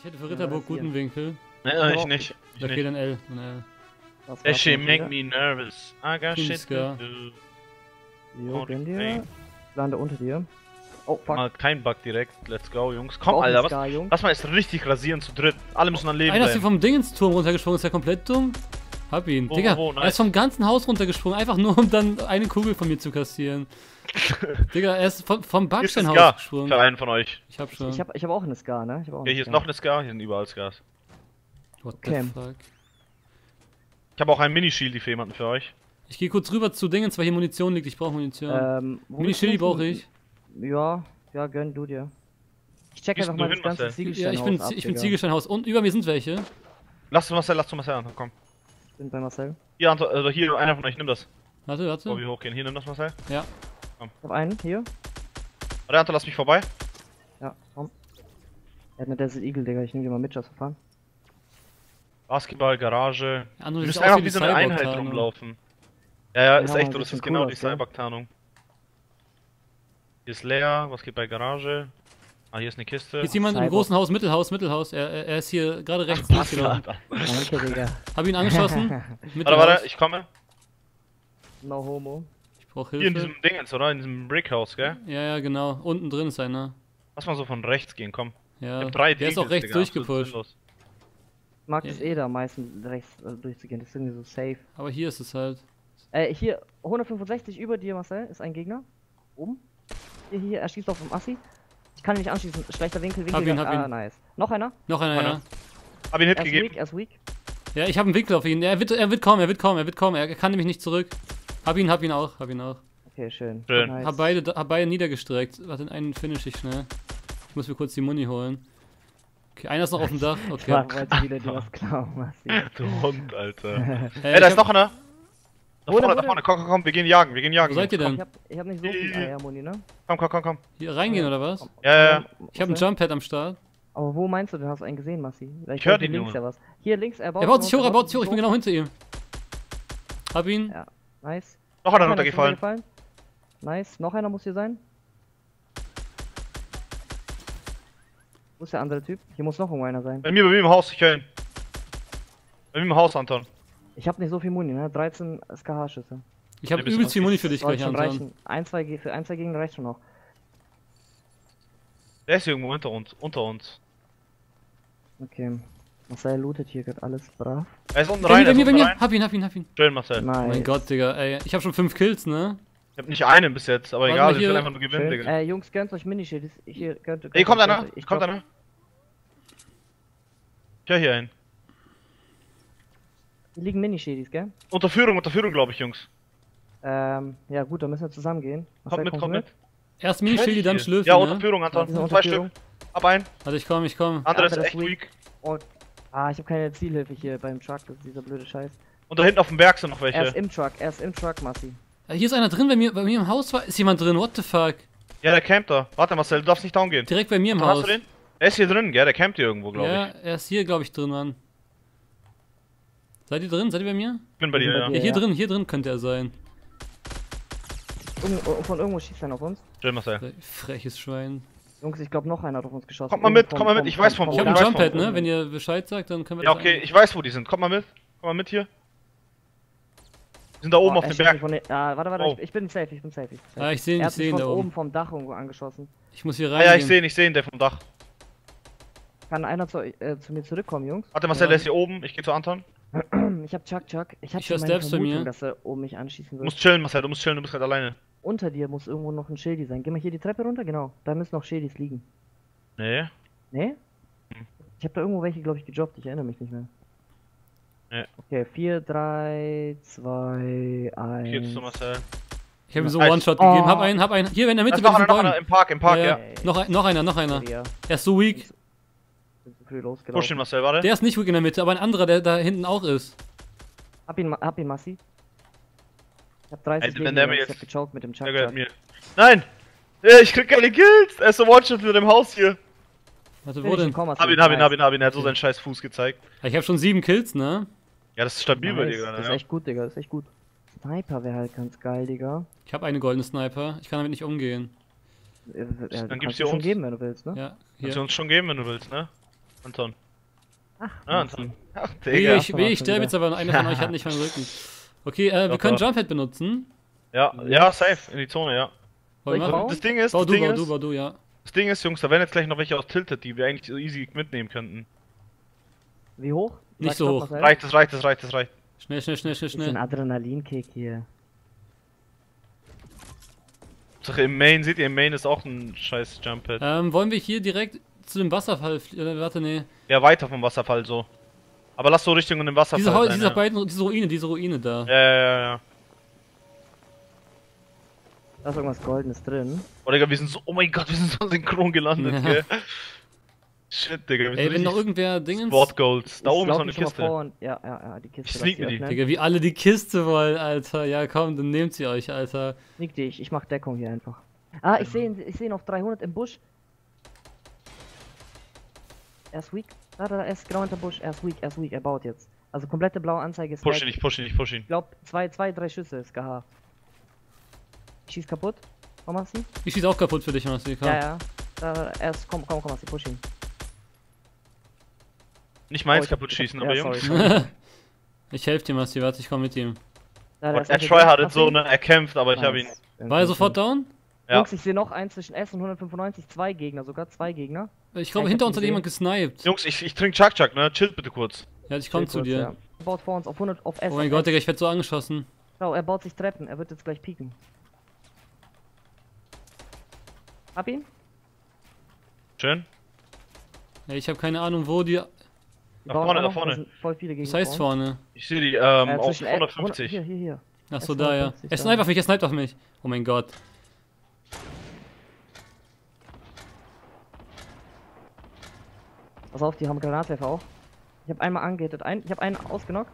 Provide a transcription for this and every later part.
hätte für Ritterburg guten Winkel. Ne, ich nicht. Okay, dann L. Dann L. That shit make me nervous. I got shit to do. Jo, gönn dir. Lande unter dir. Oh, fuck. Mal kein Bug direkt. Let's go, Jungs. Komm, Alter, lass mal jetzt richtig rasieren zu dritt. Alle müssen an Leben Einer ist hier bleiben. vom Dingensturm runtergesprungen, ist ja komplett dumm. Hab ihn. Wo, Digga, wo, nice. er ist vom ganzen Haus runtergesprungen, einfach nur um dann eine Kugel von mir zu kassieren. Digga, er ist vom Backsteinhaus gesprungen. Für einen von euch. Ich hab schon. Ich hab auch eine Scar, ne? Ich hab auch Okay, hier ist noch eine Scar, hier sind überall Scars. What the fuck? Ich habe auch ein Mini-Shield für jemanden für euch. Ich gehe kurz rüber zu Dingens, weil hier Munition liegt. Ich brauche Munition. Mini-Shield brauche ich. Ja, gönn du dir. Ich check einfach mal das ganze Ziegelsteinhaus ab, ich bin Ziegelsteinhaus und über mir sind welche. Lass du Marcel an, komm. Ich bin bei Marcel. Hier, also hier, einer von euch, nimm das. Warte. Bevor wir hochgehen, hier, nimm das, Marcel. Ja. Komm. Ich hab einen, hier. Warte, Anton, lass mich vorbei. Ja, komm. Er hat eine Desert Eagle, Digga, ich nehm die mal mit, Just verfahren. Basketball, Garage. Ja, wir müssen einfach wie so eine Einheit rumlaufen. Ja, ist echt so, das ist genau die Cyborg-Tarnung. Hier ist leer, was geht bei Garage? Ah, hier ist eine Kiste. Hier ist jemand im großen Haus, Mittelhaus. Er ist hier gerade rechts durchgelaufen. Danke, Digga. Hab ihn angeschossen. Warte, ich komme. No homo. Ich brauch Hilfe. Hier in diesem Dingens, oder? In diesem Brickhouse, gell? Ja, genau. Unten drin ist einer. Lass mal so von rechts gehen, komm. Ja, der ist auch rechts durchgepusht. Ich mag das da meistens rechts durchzugehen, das ist irgendwie so safe. Aber hier ist es halt. Hier, 165 über dir, Marcel, ist ein Gegner. Oben. Hier, er schießt auf dem Assi. Ich kann ihn nicht anschießen, schlechter Winkel. Hab ihn. Nice. Noch einer? Ja. Hab ihn Hit gegeben. Er ist weak. Ja, ich habe einen Winkel auf ihn. Er wird kommen. Er kann nämlich nicht zurück. Hab ihn auch. Okay, schön. Nice. Hab beide niedergestreckt. Warte, einen finish ich schnell. Ich muss mir kurz die Muni holen. Okay, einer ist noch auf dem Dach. Okay. Ich wollte wieder dir was klauen, Massi. Du Hund, Alter. Ey, da ist noch einer. Da vorne, komm, wir gehen jagen. Wo seid ihr denn? Ich hab nicht so viel Eiermuni, ne? Komm. Hier reingehen oder was? Ja. Ich hab ein Jump Pad am Start. Aber wo meinst du, du hast einen gesehen, Massi? Ich hör den links ja was. Hier links, er baut sich hoch, ich bin genau hinter ihm. Hab ihn. Ja, nice. Noch einer runtergefallen. Nice, noch einer muss hier sein. Wo ist der andere Typ? Hier muss noch irgendwo einer sein. Bei mir im Haus, ich höre ihn. Bei mir im Haus, Anton. Ich hab nicht so viel Muni, ne? 13 SKH-Schüsse. Ich hab übelst viel Muni für dich gleich, Anton. Für ein, zwei Gegner reicht schon noch. Der ist hier irgendwo unter uns. Okay. Marcel lootet hier gerade alles brav. Er ist unten rein, bei mir. Hab ihn. Schön, Marcel. Nice. Oh mein Gott, Digga, ey. Ich hab schon 5 Kills, ne? Ich hab nicht einen bis jetzt, aber egal, ich will einfach nur gewinnen, schön. Digga. Jungs, gönnt euch Minischild. Hier, Ey, kommt einer. Ich hör hier einen. Hier liegen Minischädis, gell? Unterführung, glaube ich, Jungs. Ja gut, dann müssen wir zusammen gehen. Kommt mit. Erst Minischildi, dann Schlüssel, ja, ne? Unterführung, Anton. 2 Stück. Hab einen. Warte, ich komm. Andere ist echt weak. Und, ich hab keine Zielhilfe hier beim Truck, das ist dieser blöde Scheiß. Und da hinten auf dem Berg sind noch welche. Er ist im Truck, Massi. Hier ist einer drin, bei mir im Haus ist jemand drin, what the fuck? Ja, der campt da. Warte, Marcel, du darfst nicht down gehen. Direkt bei mir im Haus. Hast du den? Er ist hier drin, gell? Der campt hier irgendwo, glaube ich. Ja, er ist hier, glaube ich, drin, Mann. Seid ihr drin? Seid ihr bei mir? Ich bin bei dir, ja. Ja, hier drin könnte er sein. Von irgendwo schießt er auf uns. Schön, Marcel. Freches Schwein. Jungs, ich glaube noch einer hat auf uns geschossen. Kommt mal mit, ich weiß von wo. Ich hab ein Jump Pad, ne? Wenn ihr Bescheid sagt, dann können wir das. Ja, okay, ich weiß wo die sind. Kommt mal mit hier. Die sind da oben auf dem Berg. Warte, ich bin safe. Ah, ich seh ihn da oben vom Dach irgendwo angeschossen. Ich muss hier rein. Ja, ich seh ihn, der vom Dach. Kann einer zu mir zurückkommen, Jungs? Warte, Marcel, der ist hier oben. Ich geh zu Anton. Ich hab Chuck. Ich hab schon meine Vermutung, dass er oben mich anschießen wird. Du musst chillen, Marcel, du bist gerade alleine. Unter dir muss irgendwo noch ein Schildi sein. Geh mal hier die Treppe runter, genau. Da müssen noch Schildis liegen. Nee. Nee? Ich hab da irgendwo welche, glaube ich, gedroppt. Ich erinnere mich nicht mehr. Nee. Okay, 4, 3, 2, 1. Hier zu Marcel. Ich hab ihm so One-Shot gegeben. Hab einen. Hier in der Mitte bei diesen Bäumen. Im Park, ja. Noch einer. Er ist so weak. Push ihn, Marcel, warte. Der ist nicht weak in der Mitte, aber ein anderer, der da hinten auch ist. Hab ihn, Massi. Ich hab 30 Leben, ich hab gechoked mit dem Chuck. Nein! Ich krieg keine Kills! Er ist so One-Shot für dem Haus hier. Warte, wo denn? Hab ihn, er hat so seinen scheiß Fuß gezeigt. Ich hab schon 7 Kills, ne? Ja, das ist stabil bei dir gerade, Das ist echt gut, Digga, das ist echt gut. Sniper wäre halt ganz geil, Digga. Ich hab eine goldene Sniper, ich kann damit nicht umgehen. Dann gibt's dir schon geben, wenn du willst, ne? Ja, hier. Kannst du uns schon geben, wenn du willst, ne? Anton. Ach, Anton. Ach, Digga. Digga. Ich sterbe jetzt, aber einer von euch hat nicht meinen Rücken. Okay, wir können Jumppad benutzen. Ja, safe, in die Zone, ja. Wollen wir machen? Das Ding ist, Bau du, ja. Das Ding ist, Jungs, da werden jetzt gleich noch welche aus Tilted, die wir eigentlich so easy mitnehmen könnten. Wie hoch? Nicht Sag so doch, hoch. Marcel. Reicht. Schnell. Das ist ein Adrenalinkick hier. Sache im Main, seht ihr, im Main ist auch ein scheiß Jumppad. Wollen wir hier direkt zu dem Wasserfall warte, nee. Ja, weiter vom Wasserfall so. Aber lass so Richtung dem Wasserfall sein, Diese Ruine da. Ja. Da ist irgendwas Goldenes drin. Oh Digga, wir sind so, oh mein Gott, wir sind so synchron gelandet, Ja. gell. Shit, Digga, wir Ey, sind wenn noch irgendwer Dingens... Sport Goals. Da Ich oben ist lauf noch eine mich schon mal Kiste. vor und ja, die Kiste. Ich sneak mir die. öffnen. Digga, wie alle die Kiste wollen, Alter. Ja, komm, dann nehmt sie euch, Alter. Sneak dich, ich mach Deckung hier einfach. Ah, ich sehe ihn auf 300 im Busch. Er ist weak. Da, er ist genau hinter Busch. Er ist weak, er baut jetzt. Also komplette blaue Anzeige ist Push weg. ihn, ich push ihn. Ich glaub, 3 Schüsse ist gehabt. Ich schieß kaputt. Komm, Massi. Ich schieß auch kaputt für dich, Massi, komm. Ja. Er ist, komm, Massi, push ihn. Nicht meins ich kaputt hab- schießen, ja, aber sorry, Jungs. Ich helfe dir, Massi, warte, ich komm mit ihm. Da, Er ist hinter dir. tryhardet Massi. so, ne, er kämpft, aber ich hab ihn. Nice. War er sofort down? Ja. Jungs, ich sehe noch einen zwischen S und 195, zwei Gegner, sogar zwei Gegner. Ich glaube, ich hinter hab uns hat ihn jemand gesniped. Jungs, ich trink Chuck, ne, chillt bitte kurz. Ja, ich komm Chill zu kurz, dir. ja. Er baut vor uns auf 100, auf S. Oh mein auf Gott, S. Digga, ich werd so angeschossen. Schau, er baut sich Treppen, er wird jetzt gleich pieken. Hab ihn? Schön. Ey, ich habe keine Ahnung, wo die... Die Da bauen vorne, auch da noch, vorne. da sind voll viele Gegner. Was heißt vor uns. vorne? Ich sehe die, auf Zwischen 150. Hier. Achso, da, ja. 150 Er sniped auf mich, er sniped auf mich. Oh mein Gott. Pass auf, die haben Granatwerfer auch. Ich habe einmal angehittet, ich habe einen ausgenockt.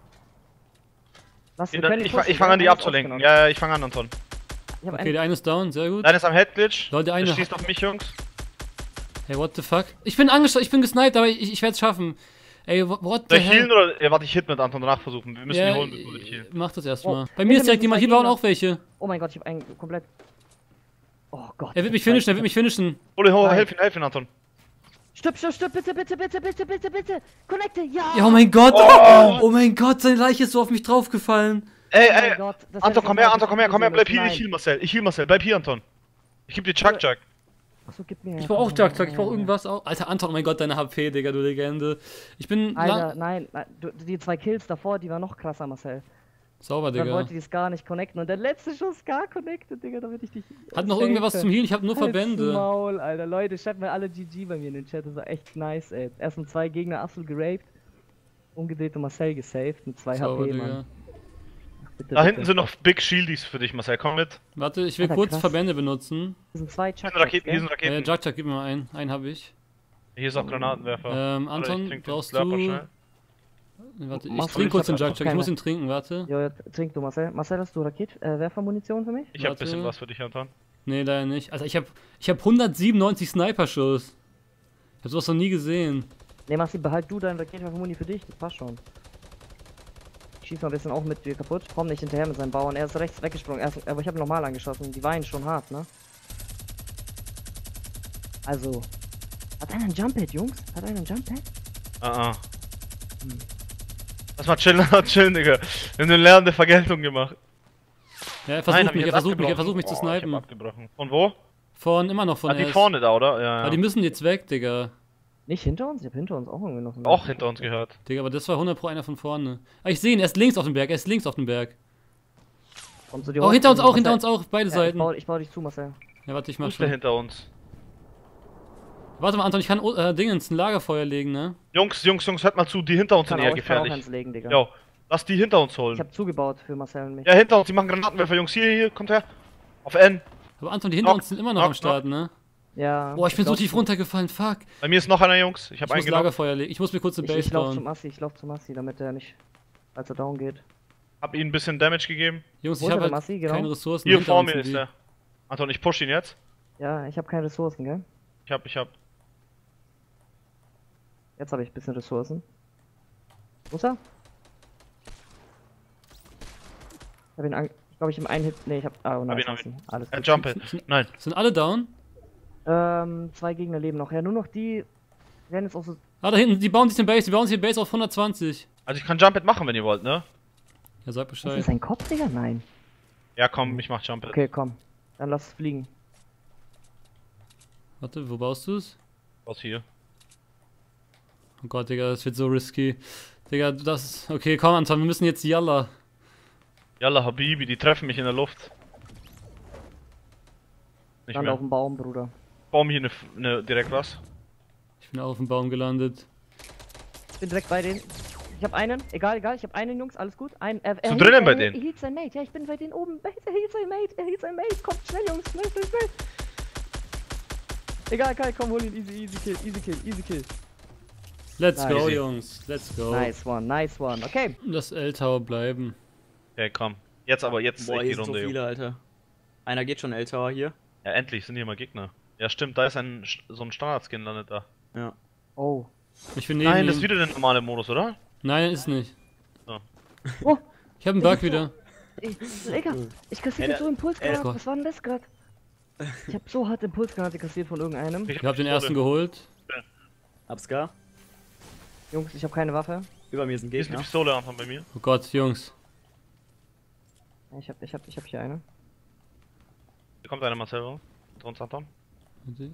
Wir können ihn pushen, Ich fange an, die einer ist abzulenken. ausgenockt. Ja, ich fange an, Anton. Ich hab Okay, einen, der eine ist down, sehr gut. Deiner ist am Headglitch. Leute, der Der eine... schießt auf mich, Jungs. Hey, what the fuck? Ich bin angeschossen, ich bin gesniped, aber ich werde es schaffen. Ey, what Soll the ich healen hell? oder? Ja, warte, ich hit mit Anton danach versuchen. Wir müssen Ja, die holen, bevor ich heal. mach das erstmal. Oh, Bei mir ist hinter direkt mir jemand, sind hier zwei bauen auch welche. oh mein Gott, ich habe einen komplett... Oh Gott. Er wird mich finishen, er wird mich finishen. Hol ihn, Nein. helf ihn, Anton. Stirb, bitte. Connecte, ja! Ja, oh mein Gott. Oh! Oh mein Gott, seine Leiche ist so auf mich draufgefallen. Ey, Oh mein ey. Gott, das Anton, hätte komm ich her, noch bleib hier, Nein. ich heal Marcel, bleib hier, Anton. Ich geb dir Chuck. Achso, gib mir. Ich brauch auch Chuck, ich brauch irgendwas auch. Alter, Anton, oh mein Gott, deine HP, Digga, du Legende. Ich bin Alter, nein, die zwei Kills davor, die waren noch krasser, Marcel. sauber, Dann Digga. wollte die Scar nicht connecten und der letzte Schuss Scar connected, Digga, damit ich dich... Hat noch irgendwer was zum Healen? Ich hab nur Halt's Verbände. Maul, Alter. Leute, schreibt mir alle GG bei mir in den Chat, das war echt nice, ey. Erst mit zwei Gegner absolut geraped, umgedreht und Marcel gesaved mit 2 Sauber, HP, Digga. Mann. Ach, bitte, Da bitte. hinten sind noch Big Shieldies für dich, Marcel, komm mit. Warte, ich will Alter, kurz krass. Verbände benutzen. Hier sind zwei Hier Chuck. sind Raketen. Chuck, gib mir mal einen. Einen hab ich. Hier ist auch Granatenwerfer. Anton, trink den brauchst Slurper du... schnell. Warte, ich Machst du trink nicht, kurz den ich hab Chuck, ich keine. muss ihn trinken, warte. Jo, trink du, Marcel. Marcel, hast du Werfermunition für mich? Ich hab Warte. bisschen was für dich, Anton. Nee, leider nicht. Also ich hab 197 Sniper-Schuss. Ich hab sowas noch nie gesehen. Ne, Marcel, behalt du deinen Raketenwerfermuni für dich, das passt schon. Ich schieß mal ein bisschen auch mit dir kaputt. Komm nicht hinterher mit seinem Bauern, er ist rechts weggesprungen, aber ich habe normal angeschossen. Die weinen schon hart, ne? Also. Hat einer ein Jump-Hit, Jungs? Hat einer ein Jump-Hit? Lass mal chillen, Digga. Wir haben eine lernende Vergeltung gemacht. Ja, er Nein, versucht hab mich, ich er jetzt versucht mich zu abgebrochen. Oh, ich hab snipen. abgebrochen. Von wo? Immer noch von Die S. vorne da, oder? Ja, Aber die ja. müssen jetzt weg, Digga. Nicht hinter uns? Ich hab hinter uns auch irgendwie noch so. Auch hinter uns gehört. Digga, aber das war 100 pro einer von vorne. Ah, ich sehe ihn, er ist links auf dem Berg, Kommst du dir Oh, hoch? hinter uns auch, Marcel? beide Ja, Seiten. ich baue dich zu, Marcel. Ja, warte, ich Wo mach ist der schon. hinter uns? Warte mal, Anton, ich kann Dingens ein Lagerfeuer legen, ne? Jungs, hört mal zu, die hinter uns sind eher Ich kann auch gefährlich. eins legen, Digga. Jo, lass die hinter uns Ich holen. hab zugebaut für Marcel und mich. Ja, hinter uns, die machen Granatenwerfer, Jungs. Hier, kommt her. Auf N. Aber Anton, die hinter uns sind immer noch am Start, ne? Ja. Boah, ich bin so lauf tief zu- runtergefallen, fuck. Bei mir ist noch einer, Jungs. Ich Ich hab muss einen genommen. Lagerfeuer legen. Ich muss mir kurz eine Base Ich lauf zum bauen. Assi, damit er nicht, als er down geht. Hab ihm ein bisschen Damage gegeben. Jungs, Wo ich ist habe der halt Massi, genau? keine Ressourcen. Hier hinter vor uns mir sind ist die. er. Anton, ich push ihn jetzt. Ja, ich habe keine Ressourcen, gell? Ich hab. Jetzt habe ich ein bisschen Ressourcen. Wo ist er? Ich glaube, ich im einen Hit. Ne, ich hab. Ah, oh nein. Hab ihn. Alles Er gut. jump it. Nein. Sind alle down? 2 Gegner leben noch. Ja, nur noch die werden jetzt auch so Ah, da hinten, die bauen sich die Base auf 120. Also ich kann Jumpet machen, wenn ihr wollt, ne? Ja, sag Ist Bescheid. das ein Kopf, Digga? Nein. Ja, komm, ich mach Jumpet. Okay, komm. Dann lass es fliegen. Warte, wo baust du's? Aus hier. Oh Gott, Digga, das wird so risky. Digga, das. Okay, komm, Anton, wir müssen jetzt Yalla. Yalla, Habibi, die treffen mich in der Luft. Nicht Land mehr. auf dem Baum, Bruder. Baum hier direkt was. Ich bin auf dem Baum gelandet. Ich bin direkt bei denen. Ich hab einen. Egal, ich hab einen, Jungs. Alles gut. So drinnen bei denen? Er hielt sein Mate. Ja, ich bin bei denen oben. Er hielt sein Mate. Kommt schnell, Jungs. Schnell. Egal, Kai, komm, hol ihn. Easy kill. Let's Nice. go, Easy. Jungs. Let's go. Nice one. Okay. Das L-Tower bleiben. Okay, komm. Jetzt Boah, echt die hier sind so Runde, viele, Junge. Alter. Einer geht schon L-Tower hier. Ja, endlich sind hier mal Gegner. Ja, stimmt, da ist so ein Standard-Skin landet da. Ja. Oh. Ich bin neben Nein, das ihm. ist wieder der normale Modus, oder? Nein, ist nicht. Oh, Ich hab einen Bug wieder. Digga, ich kassiere Ey, so Impulsgranate. Gott. Was war denn das gerade? Ich hab so hart Impulsgranate kassiert von irgendeinem. Ich hab den ersten geholt. Abska. Jungs, ich hab keine Waffe. Über mir sind Hier ist eine Gegner. Pistole Anfang bei mir. Oh Gott, Jungs. Ich hab hier eine. Hier kommt einer Marcel raus. Mit uns Anton. Warte.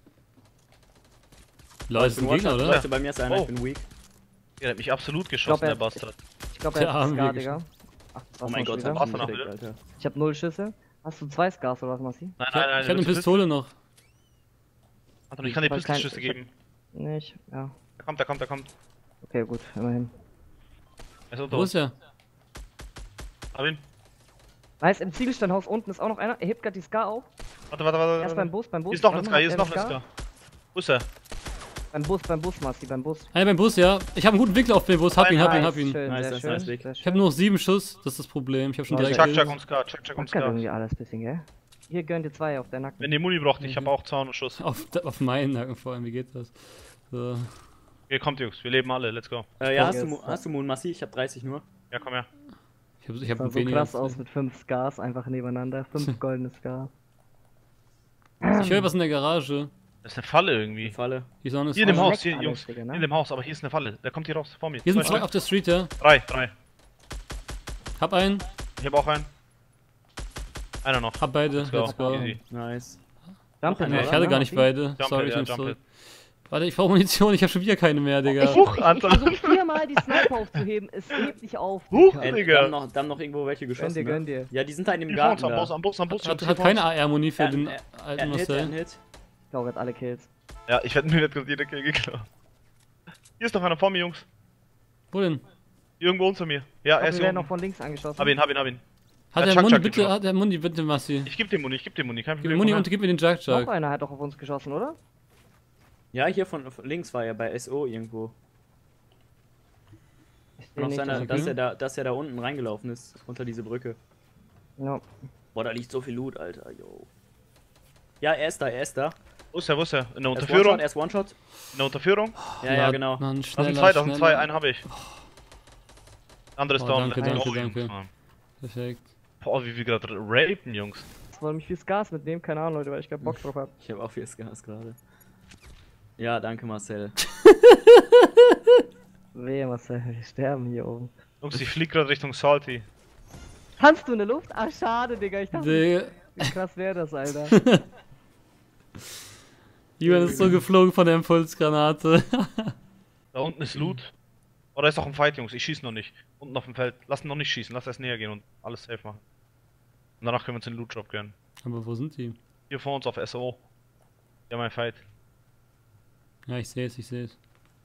Leute, ist ein Gegner, oder? Leute, bei mir ist einer, Oh. ich bin weak. Der hat mich absolut geschossen, er- der Bastard. Ich glaube, Der er hat arme Scar, Gegner. Digga. Ach, das Oh war's mein noch Gott, schon hab wieder. War's ich noch gekriegt, wieder? Alter. Ich hab 0 Schüsse. Hast du 2 Scars oder was, Massi? Nein, Ich hab nein, eine du bist Pistole noch. Anton, ich kann dir Ich hab kein- Pistolschüsse ich hab- geben. Nicht, ja. Der kommt. Okay, gut, immerhin. Er ist unter Wo uns. ist er? Hab ihn. Nice, im Ziegelsteinhaus unten ist auch noch einer. Er hebt gerade die Scar auf. Warte. Er ist beim Bus. Hier ist noch ein Warte Scar, mal, hier ist hat noch er ein eine Scar. Wo ist er? Beim Bus, Massi, beim Bus. Einer beim Bus, ja. Ich habe einen guten Winkel auf den Bus. Hab ihn. Schön, Nice, sehr nice, schön, nice, Weg. sehr Ich schön. habe nur noch 7 Schuss. Das ist das Problem. Ich habe schon Oh, 3 Chuck Kills. und Scar, Chuck und Macht grad Scar. irgendwie alles bisschen, gell? Hier gönnt ihr 2 auf der Nacken. Wenn ihr Muni braucht, ich habe auch 200 Schuss. Auf meinen Nacken vor allem. Wie geht das? So. Hier kommt, Jungs, wir leben alle, let's go. Ja, jetzt. hast du Moon Massi? Ich hab 30 nur. Ja, komm her. Ich hab Das sah so weniger. krass aus mit 5 Scars einfach nebeneinander. 5 goldene Scars. Ich höre was in der Garage. Das ist eine Falle Die irgendwie. Falle. Die Sonne ist Hier in dem voll. Haus, leckt hier, alles, Jungs. Digga, ne? Hier in dem Haus, aber hier ist eine Falle. Der kommt hier raus, vor mir. Hier sind Zwei zwei auf der Street, ja. Drei. Hab einen. Ich habe auch einen. Einer noch. Hab beide. Let's go. Let's go. Easy. Nice. Jump Nee, ich hatte gar nicht beide. Jump Sorry, it, ich ja, nehm's jump zurück. it. Warte, ich brauche Munition. Ich habe schon wieder keine mehr, Digga. Ich versuche 4-mal die Sniper aufzuheben. Es hebt nicht auf. Huch, Digga. Da Digga. haben noch irgendwo welche geschossen. Gönn dir, gönn dir. Ne? Ja, die sind da in dem Hier vor uns, Garten. am Bus, Da. am Bus. Hat, Jungs, hat hier keine vor uns. AR-Muni für den Ein alten Hit, Marcel. ein Hit. Ich glaube, er hat alle Kills. Ja, mir wird gerade jeder Kill geklaut. Hier ist noch einer vor mir, Jungs. Wo denn? Irgendwo unter mir. Ja, er Wir ist hier werden noch unten. von links angeschossen. Hab ihn. Hat Ja, der Chuck, Muni Chuck, bitte, Chuck. hat der Muni bitte, Massi. Ich geb dir Muni, kein Gib mir Problem. Muni komm und gib mir den Jack Noch Jack. einer hat doch auf uns geschossen, oder? Ja, hier von links war er bei SO irgendwo. Ich Und sehe auf nicht, seiner, okay. dass er da unten reingelaufen ist, unter diese Brücke. Ja. Boah, da liegt so viel Loot, Alter, yo. Ja, er ist da. her. Wo ist er? In der Er ist One-Shot, Unterführung? er ist One-Shot. In der Unterführung? Ja, genau. Mann, Das schneller, sind zwei, schneller. einen habe ich. Andere ist Oh, down. danke, Let's danke, go, danke. Jungs, Mann. Perfekt. Boah, wie wir gerade rapen, Jungs. Ich wollte mich viel Gas mitnehmen, keine Ahnung, Leute, weil ich keinen Bock drauf hab. Ich habe auch viel Gas gerade. Ja, danke Marcel. Wehe, Marcel, wir sterben hier oben. Jungs, ich flieg gerade Richtung Salty. Kannst du in der Luft? Ah, schade, Digga. Ich dachte, Digga. wie krass wäre das, Alter. Julian ist so geflogen von der Impulsgranate. Da unten ist Loot. Oh, da ist auch ein Fight, Jungs. Ich schieße noch nicht. Unten auf dem Feld. Lass ihn noch nicht schießen. Lass erst näher gehen und alles safe machen. Und danach können wir uns den Loot Drop gönnen. Aber wo sind die? Hier vor uns auf SO. Die haben ein Fight. Ja, ich sehe es, ich sehe es.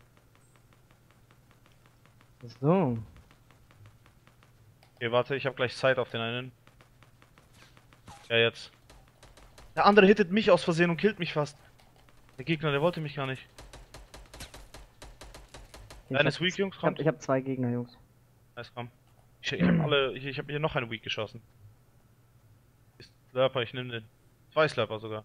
So. Okay, warte, ich habe gleich Zeit auf den einen. Ja, jetzt. Der andere hittet mich aus Versehen und killt mich fast. Der Gegner, der wollte mich gar nicht. Ich Einer hab- ist weak, Jungs, Ich hab, kommt. ich hab 2 Gegner, Jungs. Nice, komm. Ich hab hier noch einen weak geschossen. Ist Slurper, ich nehm den. 2 Slurper sogar.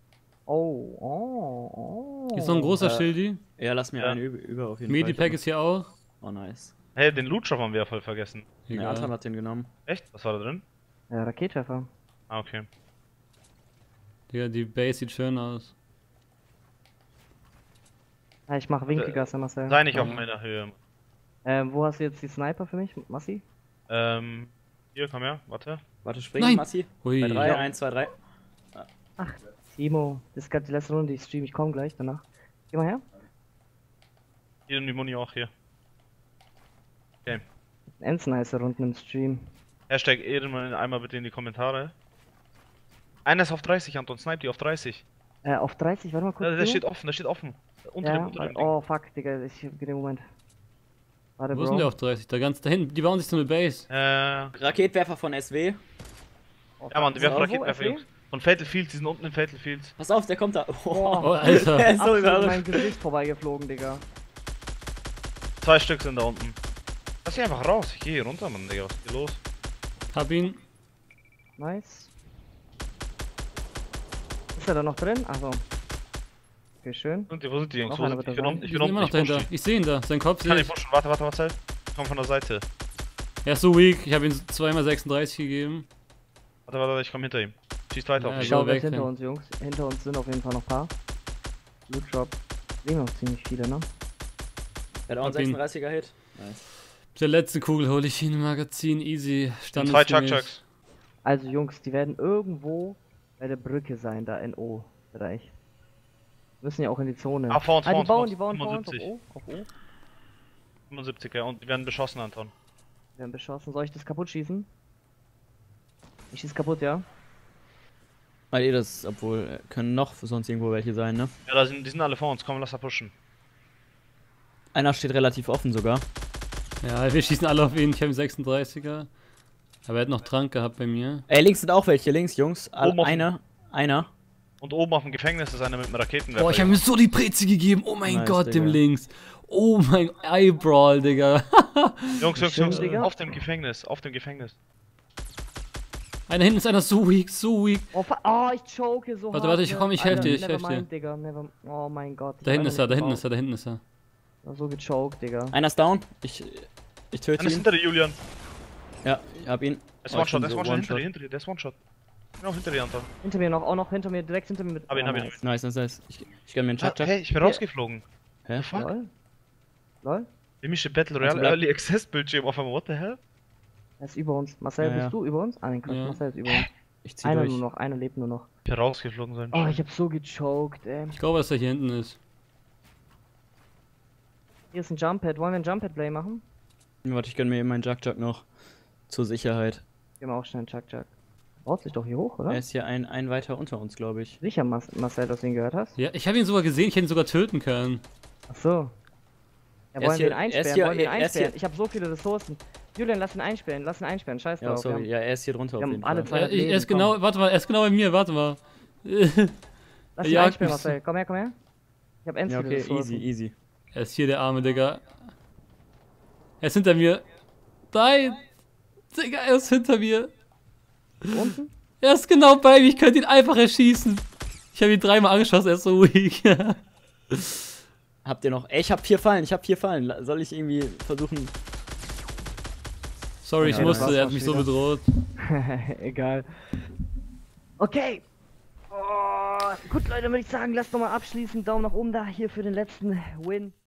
Oh. Hier ist noch ein großer Schildi. Ja, lass mir Ja. einen über auf jeden Medipack Fall. ist hier auch. Oh, nice. Hey, den Loot Drop haben wir ja voll vergessen. Der Anton Egal. hat den genommen. Echt? Was war da drin? Ja, Rakettreffer. Ah, okay. Digga, die Base sieht schön aus. Ja, ich mach Winkelgasse, Marcel. Sei nicht auf meiner Höhe. Wo hast du jetzt die Sniper für mich, Massi? Hier, komm her, warte. Warte, springen, Nein. Massi. Hui. Bei 3, Ja. 1, 2, 3. Ach, Timo, das ist gerade die letzte Runde, ich stream, ich komme gleich danach. Geh mal her. Hier und die Muni auch hier. Ends nice Runden im Stream. Hashtag Ehrenmann einmal bitte in die Kommentare. Einer ist auf 30, Anton, snipe die auf 30. Auf 30, warte mal kurz. Ja, der Timo. steht offen, der steht offen. Unter Ja, dem, unter dem Ding. oh fuck, Digga, ich hab den Moment. Warte, Wo ist denn der auf 30? Da ganz dahin. Die bauen sich so eine Base. Raketwerfer von SW. Oh, Ja, Mann, die werfen Sauber, Raketenwerfer, SW? Jungs. Von Fatal Fields, die sind unten in Fatal Fields. Pass auf, der kommt da. Oh, Alter. Der ist so Absolut überrascht. mein Gesicht vorbeigeflogen, Digga. 2 Stück sind da unten. Lass sie einfach raus, ich gehe hier runter, Mann, Digga, was ist hier los? Hab ihn. Nice. Ist er da noch drin? Also. Okay, schön. Wo sind die Jungs? Noch Wo einer sind die? wird Ich bin da unten, sein. ich Die bin sind immer noch unten, ich dahinter. push Ich sehe ihn da. Sein Kopf die. Kann sehe ich ich. pushen, warte, Marcel. Ich komm von der Seite. Er ist so weak. Ich habe ihm 2x36 gegeben. Warte, ich komm hinter ihm. Schießt weiter Ja, auf Ich mich. so glaube, er ist weg, hinter ja. uns, Jungs. Hinter uns sind auf jeden Fall noch ein paar. Loot Drop. Sehen noch ziemlich viele, ne? Der hat auch Hab einen ihn. 36er Hit. Nice. Mit der letzten Kugel hole ich ihn im Magazin. Easy. 2 Standesgemäß. Chuck-Chucks. Also, Jungs, die werden irgendwo bei der Brücke sein, da in O-Bereich. Müssen ja auch in die Zone. Ah, vor uns, die vor uns, bauen, vor uns. die bauen vor uns auf 75. O. Auf O. 75, ja, und die werden beschossen, Anton. Wir haben beschossen. Soll ich das kaputt schießen? Ich schieß kaputt, ja? Weil ihr das, obwohl, können noch sonst irgendwo welche sein, ne? Ja, die sind alle vor uns, komm, lass da pushen. Einer steht relativ offen sogar. Ja, wir schießen alle auf ihn. Ich habe einen 36er. Aber er hat noch Trank gehabt bei mir. Ey, links sind auch welche, links, Jungs. Oben auf- Einer. Und oben auf dem Gefängnis ist einer mit einem Raketenwerfer. Oh, ich habe mir so die Prezi gegeben. Oh mein Nice, Gott, dem Digga. links. Oh mein Eyebrow, Digga. Jungs, Schön, Digga. auf dem Gefängnis, auf dem Gefängnis. Einer hinten ist einer so weak, so weak. Oh, oh ich choke so Warte, hart. warte, ich komm, ich helf Alter, dir, ich never helf dir. mind, Digga, oh mein Gott. Da hinten ist er, da hinten ist er, da hinten ist er. er. So gechoked, Digga. Einer ist down. Ich töte Einer ist ihn. hinter dir, Julian. Ja, ich hab ihn. Der ist Oh, ich One-Shot, bin der ist so One-Shot, One-Shot. hinter dir, der ist One-Shot. Genau hinter dir, Anton. Hinter mir noch, auch noch hinter mir, direkt hinter mir mit. Hab ihn, oh, hab ihn. nice. Nice. Ich gönn mir einen Chuck. Hey, ich bin rausgeflogen. Hä? Fuck. Lol. Lol. Emische Battle Royale bleib- Early Access Bildschirm auf einmal, what the hell? Er ist über uns. Marcel, Ja, ja. bist du über uns? Ah, nein, Quatsch, Ja. Marcel ist über uns. Ich zieh Einer durch. nur noch, einer lebt nur noch. Ich bin rausgeflogen sein. Oh, ich hab so gechoked, ey. Ich glaube, dass er hier hinten ist. Hier ist ein Jump Pad. Wollen wir ein Jump Pad Play machen? Warte, ich gönn mir eben meinen Chuck noch. Zur Sicherheit. Gehen wir auch schnell einen Chuck. Baut sich doch hier hoch, oder? Er ist hier ein weiter unter uns, glaube ich. Sicher, Marcel, dass du ihn gehört hast? Ja, ich habe ihn sogar gesehen, ich hätte ihn sogar töten können. Ach so. Ja, Er ist wollen wir hier- ihn er ist einsperren? hier- Wollen wir ihn er ist hier- einsperren? Ich habe so viele Ressourcen. Julian, lass ihn einsperren, scheiß Ja, drauf. sorry. ja. Ja, er ist hier drunter Wir auf haben jeden alle Fall. zwei- Er, Leben, er ist komm. genau, warte mal, er ist genau bei mir, warte mal. Lass ihn Ja, einsperren, bist- Marcel. Komm her. Ich hab ends Ja, viele okay, Ressourcen. easy. Er ist hier, der arme Digga. Er ist hinter mir. Nein! Digga, er ist hinter mir. Unten? Er ist genau bei mir, ich könnte ihn einfach erschießen. Ich habe ihn dreimal angeschossen, er ist so weak. Habt ihr noch? Ey, ich hab 4 Fallen. Soll ich irgendwie versuchen? Sorry, ich Ja, musste, das er hat war's mich so wieder. bedroht. Egal. Okay. Oh, gut, Leute, würde ich sagen, lasst doch mal abschließen. Daumen nach oben da hier für den letzten Win.